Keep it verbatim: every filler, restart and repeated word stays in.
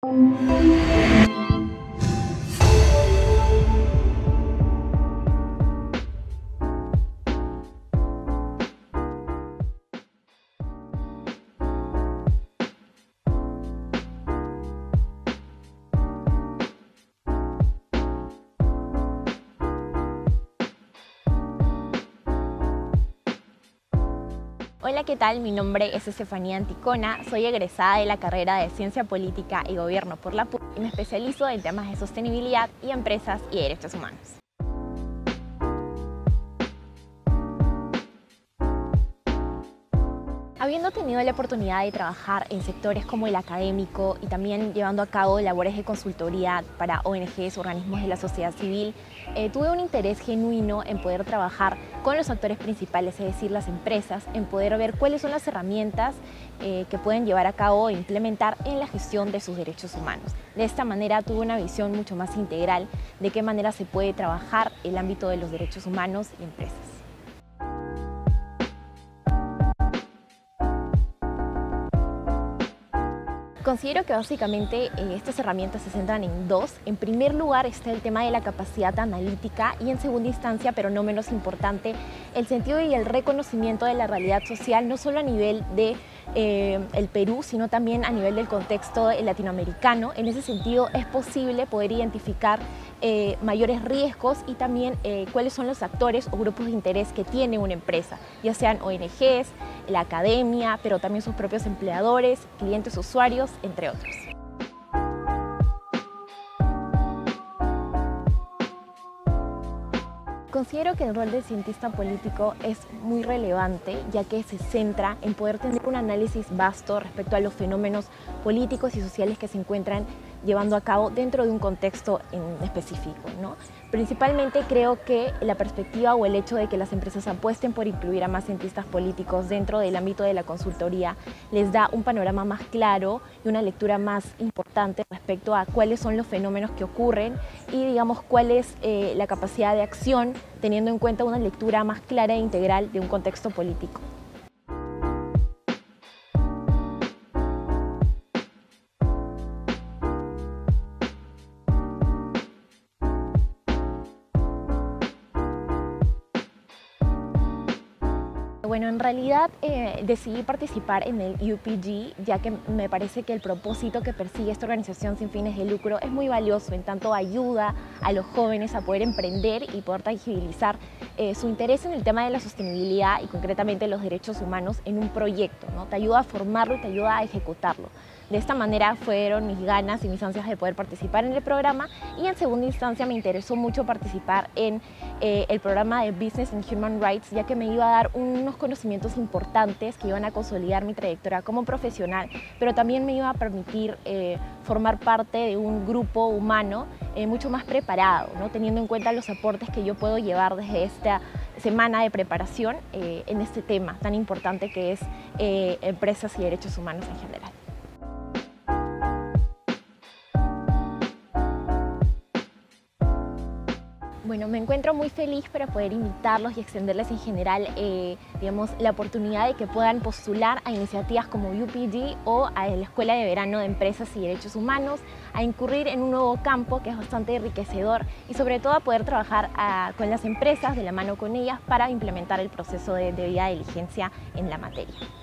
Hola, ¿qué tal? Mi nombre es Estefanía Anticona, soy egresada de la carrera de Ciencia Política y Gobierno por la P U C y me especializo en temas de sostenibilidad y empresas y derechos humanos. Habiendo tenido la oportunidad de trabajar en sectores como el académico y también llevando a cabo labores de consultoría para O N Ges, organismos de la sociedad civil, eh, tuve un interés genuino en poder trabajar con los actores principales, es decir, las empresas, en poder ver cuáles son las herramientas eh, que pueden llevar a cabo e implementar en la gestión de sus derechos humanos. De esta manera tuve una visión mucho más integral de qué manera se puede trabajar el ámbito de los derechos humanos y empresas. Considero que básicamente eh, estas herramientas se centran en dos. En primer lugar está el tema de la capacidad analítica y en segunda instancia, pero no menos importante, el sentido y el reconocimiento de la realidad social, no solo a nivel de eh, el Perú, sino también a nivel del contexto latinoamericano. En ese sentido es posible poder identificar eh, mayores riesgos y también eh, cuáles son los actores o grupos de interés que tiene una empresa, ya sean O N Ges, la academia, pero también sus propios empleadores, clientes, usuarios, entre otros. Considero que el rol del cientista político es muy relevante, ya que se centra en poder tener un análisis vasto respecto a los fenómenos políticos y sociales que se encuentran llevando a cabo dentro de un contexto en específico, ¿no? Principalmente creo que la perspectiva o el hecho de que las empresas apuesten por incluir a más cientistas políticos dentro del ámbito de la consultoría les da un panorama más claro y una lectura más importante respecto a cuáles son los fenómenos que ocurren y, digamos, cuál es eh, la capacidad de acción teniendo en cuenta una lectura más clara e integral de un contexto político. Bueno, en realidad eh, decidí participar en el U P G, ya que me parece que el propósito que persigue esta organización sin fines de lucro es muy valioso, en tanto ayuda a los jóvenes a poder emprender y poder tangibilizar eh, su interés en el tema de la sostenibilidad y concretamente los derechos humanos en un proyecto, ¿no? Te ayuda a formarlo y te ayuda a ejecutarlo. De esta manera fueron mis ganas y mis ansias de poder participar en el programa y en segunda instancia me interesó mucho participar en eh, el programa de Business and Human Rights, ya que me iba a dar unos conocimientos importantes que iban a consolidar mi trayectoria como profesional, pero también me iba a permitir eh, formar parte de un grupo humano eh, mucho más preparado, ¿no? Teniendo en cuenta los aportes que yo puedo llevar desde esta semana de preparación eh, en este tema tan importante que es eh, empresas y derechos humanos en general. Bueno, me encuentro muy feliz para poder invitarlos y extenderles en general eh, digamos, la oportunidad de que puedan postular a iniciativas como U P G o a la Escuela de Verano de Empresas y Derechos Humanos, a incurrir en un nuevo campo que es bastante enriquecedor y sobre todo a poder trabajar a, con las empresas, de la mano con ellas, para implementar el proceso de debida diligencia en la materia.